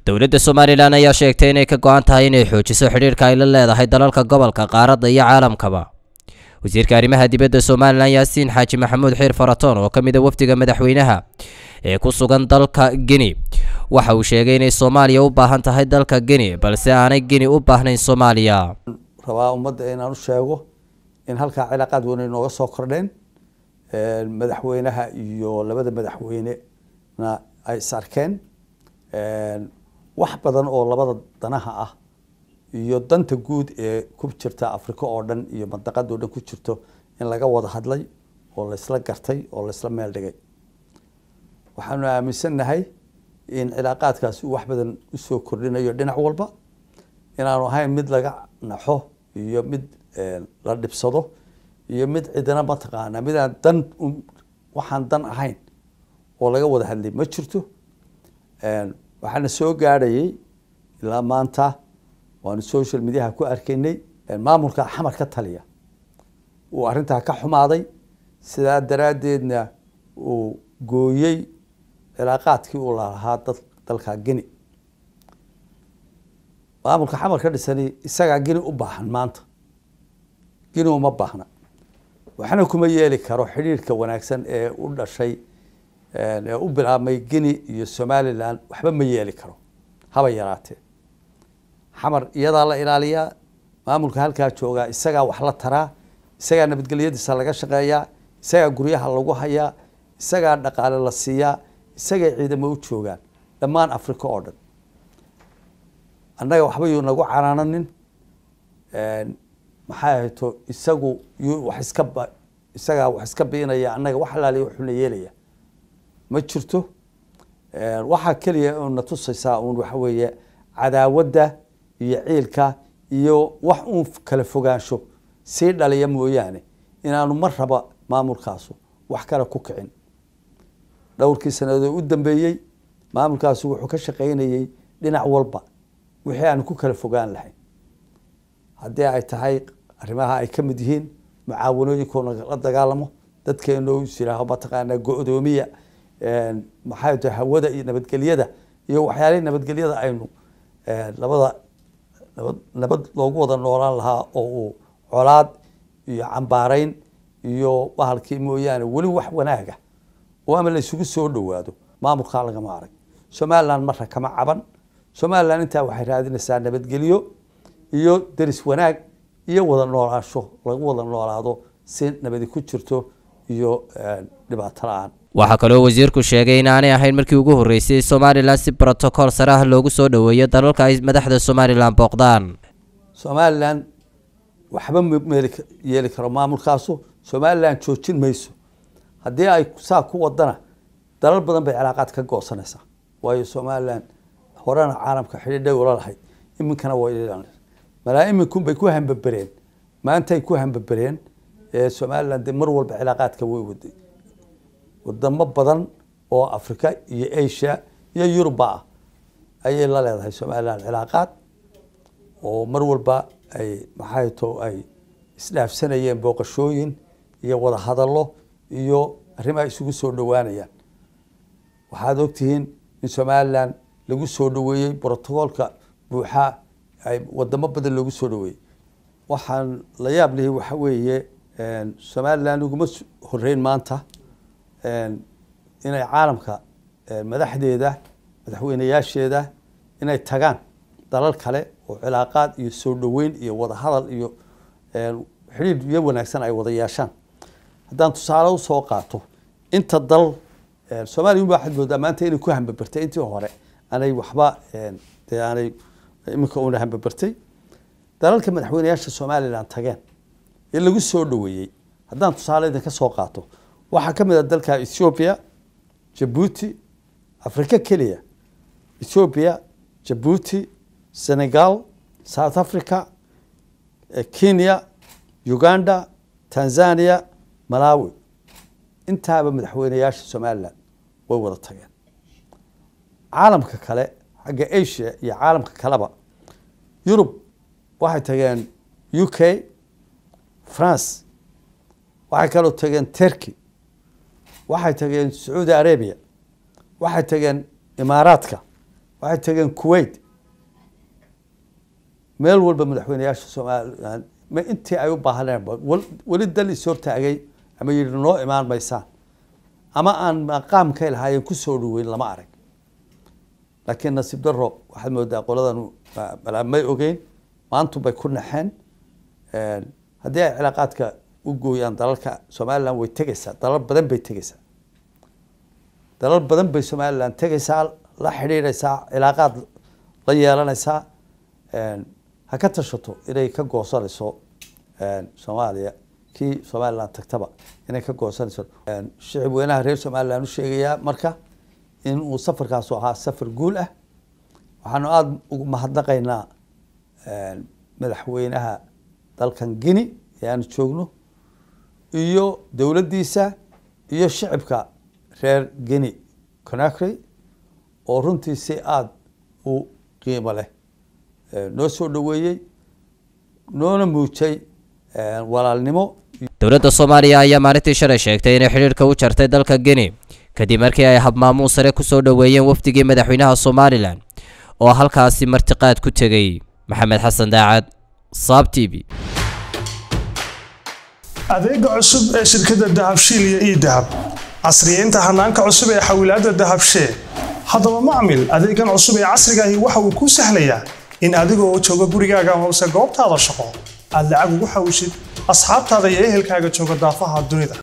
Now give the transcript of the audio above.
dowladda Soomaaliland ayaa sheegtay inay ka go'an tahay inay xoojiso xiriirka ay la leedahay dalalka gobolka qaaradda iyo caalamkaba. wasiirka arrimaha dibadda Soomaaliland Yaasiin Xaaji Maxamuud Xiir Faratoon oo kamid ah wafdiga madaxweynaha ee ku sugan dalka Guinea waxa uu sheegay inay Soomaaliya u baahan tahay dalka Guinea balse aanay Guinea u baahnayn Soomaaliya. rabaa ummadda inaan u sheego in halka cilaaqaad weyn nooga soo kordheen madaxweynaha iyo labada madaxweynena ay sarkeen wax badan oo labada danaha ah iyo danta guud ee ku jirta Afrika oo dhan iyo mandaqada oo dhan ku jirto in laga wada hadlay oo la isla gartay oo la isla meel dhigay. waxaanu aaminsanahay in cilaaqaadkaas wax badan u soo kordhinayo dhinac walba inaanu ahayn mid laga naxo iyo mid la dhibsado iyo mid cidina ma taqaana mid aan dan waxaan dan ahayn oo laga wada hadlay ma jirto. waxaana soo gaadhayay ilaa maanta waanu social media ku arkaynay maamulka xamar ka taliya uu arintaa ka xumaaday sidaa daraadeedna uu gooyay cilaaqaadkii uu lahaa dalka Guinea. maamulka xamar ka dhisani isaga Guinea u baahan maanta Guinea uma baahna waxana kuma yeeli karo xiriirka wanaagsan ee u dhashay ee u bilaabmay Guinea iyo Somaliland waxba ma yeeli karo haba yaraatee. xamar iyada la ilaaliya maamulka halka jooga isaga wax la taraa isaga nabadgelyadiisa laga shaqeeyaa isaga guryaha lagu hayaa isaga dhaqaale la siiyaa isaga ciidamo u joogaan dhammaan Afrika oo dhan. annaga waxba uu nagu caraananin maxay hayto isagu wax iska beenaya annaga wax laaliyo wuxuu yeelaya ma jirto. waxa kaliya oo na tusaysaa waxa weeye cadaawadda iyo ciilka iyo wax uu kala fogaansho si dhaliya mooyaane inaanu mar raba maamulkaasu wax kala ku kicin. dhowrkii sanadood u dambeeyay maamulkaasu wuxuu ka shaqeynayay dhinac walba wixii aan ku kala fogaan lahayn haddii ay tahay arrimaha ay ka mid yihiin mucaawanooyinkoona la dagaalamo dadkeena oo isiraaho mataqaana go'doomiya maxay tahay hawada iyo nabadgelyada iyo waxyaalaha nabadgelyada aynu nabad loogu wada noolaan lahaa oo colaad iyo cambaarayn iyo bahalkii mooyaane wali wax wanaaga oo ama la isugu soo dhawaado maamulka laga ma arag. Somaliland marka kama caban Somaliland inta waxay raadinaysaa nabadgelyo iyo daris wanaag iyo wada noolaansho lagu wada noolaado si nabad ku jirto iyo dhibaato la'aan. waxa kale oo wasiirku sheegay in aanay ahayn markii ugu horeysay Soomaaliland si protocol sare ah loogu soo dhaweeyo dalalka ay madaxda Soomaaliland booqdaan. Soomaaliland waxba yeeli karo maamulkaasu Soomaaliland joojin mayso haddii ay saa ku wadana dalal badan bay cilaaqaad ka goosanaysaa waayo Soomaaliland horena caalamka xiriir dhow la lahayd iminkana way leedahay malaayiin bay ku hambabareen maanta ay ku hambabareen Soomaaliland mar walba cilaaqaadka way waday wadamo badan oo Afrika iyo Asia iyo Yuruba ay la leedahay Soomaaliland cilaaqaad oo mar walba ay maxay too ay isdhaafsanayeen booqashooyin iyo wada hadallo iyo arrimaha isugu soo dhawaanayaan. waxaad ogtihiin in Soomaaliland lagu soo dhaweeyay protocolka buuxa ay wadamo badan lagu soo dhaweeyay. waxaan la yaab leh waxa weeye Soomaaliland ugu horeyn maanta inay caalamka madaxdeeda madaxweynayaasheeda inay tagaan dalal kale oo cilaaqaad iyo soo dhaweyn iyo wada hadal iyo xiriir wanaagsan ay wada yeeshaan. haddaan tusaale u soo qaato inta dal Soomaaliya waxaad moodaa maanta inay ku hambabartay intii hore aanay waxba aanay imika una hambabartay dalalka madaxweynayaasha Soomaaliland tageen ee lagu soo dhaweeyay. haddaan tusaale ka soo qaato waxa kamid ah dalka Ethiopia, Djibouti, Afrika kaliya Ethiopia, Djibouti, Senegal, South Africa, Kenya, Uganda, Tanzania, Malawi. intaaba madaxweynayaasha Soomaaliland way wada tageen. caalamka kale xagga Asia iyo caalamka kaleba Europe waxay tageen UK, France, waxay kaloo tageen Turkey, waxay tageen Saudi Arabia, waxay tageen Imaaraadka, waxay tageen Kuwait meel walba madaxweynayaasha Soomaaliland ma intii ay u baahaneen wali dal isoo taagay ama yiri noo imaan maysaan ama aan maqaamka ilahaayeen ku soo dhaweyn lama arag laakiin nasiib darro waxaad moodaa qoladan malaamay ogeyn maanta bay ku naxeen haddii ay cilaaqaadka u gooyaan dalalka Soomaaliland way tagaysaa dalal badan bay tagaysaa dalal badan bay Soomaaliland tagaysaa la xiriiraysaa cilaaqaad la yeelanaysaa ha ka tashato inay ka goosanayso Soomaaliya kii Soomaaliland tagtaba inay ka goosanayso shicib weynaha reer Soomaaliland u sheegaya marka in uu safarkaas ahaa safar guul ah waxaanu aad ugu mahadnaqaynaa madaxweynaha dalkan Guinea ee aan joogno iyo dawladdiisa iyo shicibka reer Guinea Conakry oo runtii si aad u qiimo leh noo soo dhaweeyay noona muujay walaalnimo. dowladda Soomaaliya ayaa maalintii shalay sheegtay inay xiriirka u jartay dalka Guinea kadib markii ay habmaamuun sare ku soo dhaweeyeen wafdigii madaxweynaha Soomaaliland oo halkaasi martiqaad ku tagay. Maxamed Xasan Daacad, Saab TV. adeega cusub ee shirkadda Dahabshiil iyo Idahab casriyeynta hanaanka cusub ee xawilaadda Dahabshiil. haddaba macmil adeegan cusub ee casriga ahi waxa uu ku sahlayaa in adigoo jooga gurigaaga hoose goobtaada shaqo aad lacag ugu xawishid asxaabtaada iyo ehelkaaga jooga daafaha dunida.